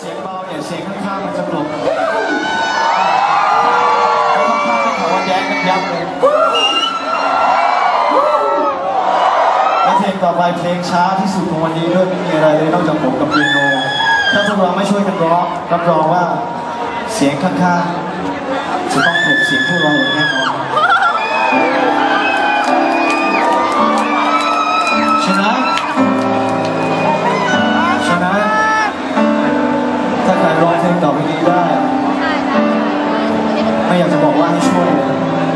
สียงเบาเนี่ยเสียงข้างๆมันจะกลบแล้วข้างๆก็ขอว่าแย้งกันยับเลยและเพลงต่อไปเพลงช้าที่สุดของวันนี้ด้วยไม่มีอะไรเลยนอกจากผมกับเปียโนถ้าพวกเราไม่ช่วยกันร้องรับรองว่าเสียงข้างๆจะต้องกลบเสียงพวกเราอย่างแน่นอนชนะถ้าใครร้องเพลงต่อไปนี้ได้ไม่อยากจะบอกว่าให้ช่วยเลย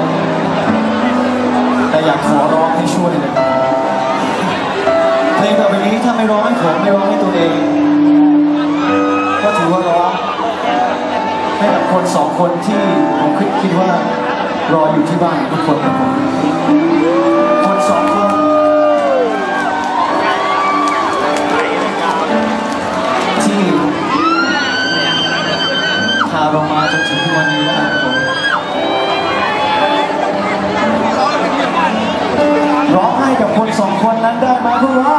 แต่อยากขอร้องให้ช่วยเลยเพลงต่อไปนี้ถ้าไม่ร้องให้ผมไม่ร้องให้ตัวเองก็ถือว่าร้องให้กับคนสองคนที่ผมคิดว่ารออยู่ที่บ้านทุกคนกับผมคนสองคนที่พาเรามาจนถึงทุกวันนี้นะครับผมร้องให้กับคนสองคนนั้นได้ไหมพวกเรา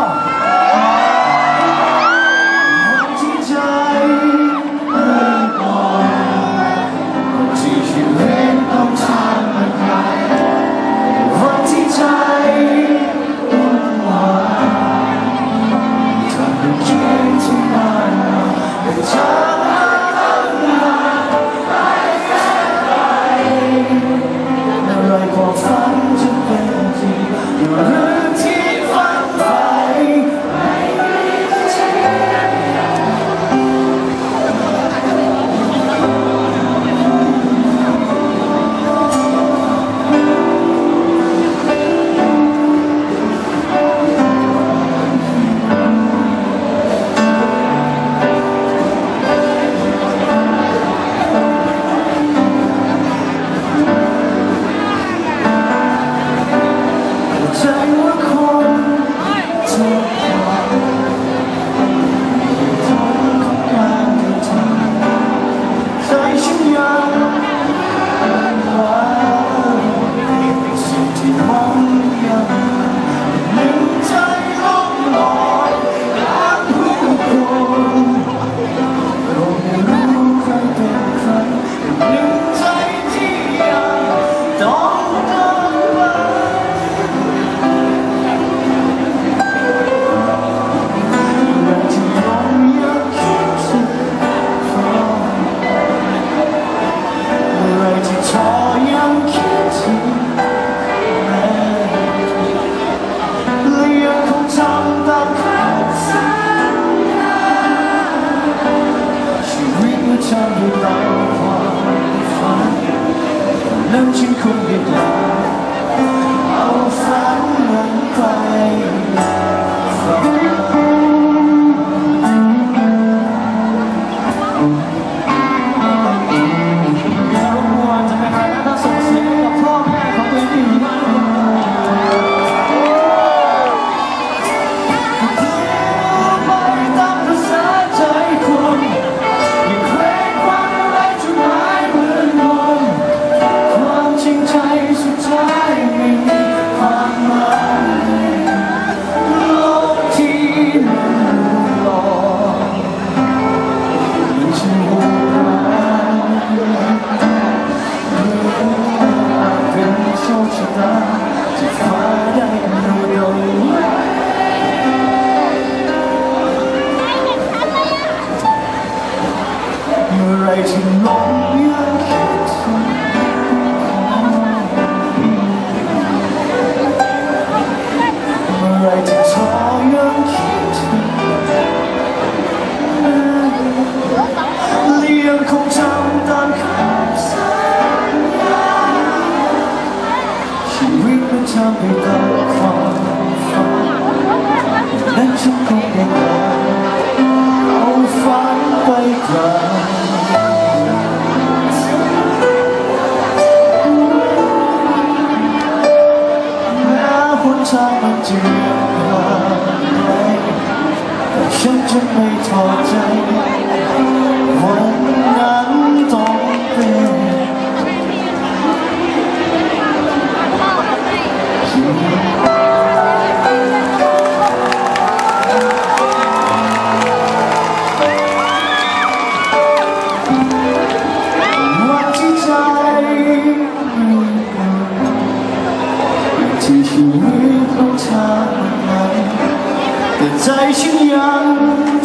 นั้นฉันคงไม่ได้เอาฝันนั้นไปที่ลงยังคิดถึงเมื่อไรที่เธอยังคิดถึงเลี้ยงคงจำตามคำสัญญาชีวิตมันทำให้ตามความฝันนั้นฉันคงได้เอาฝันไปไกลทางมันจะยาวไกลแต่ฉันจะไม่ท้อใจวันนั้นต้องเป็นใจฉันยัง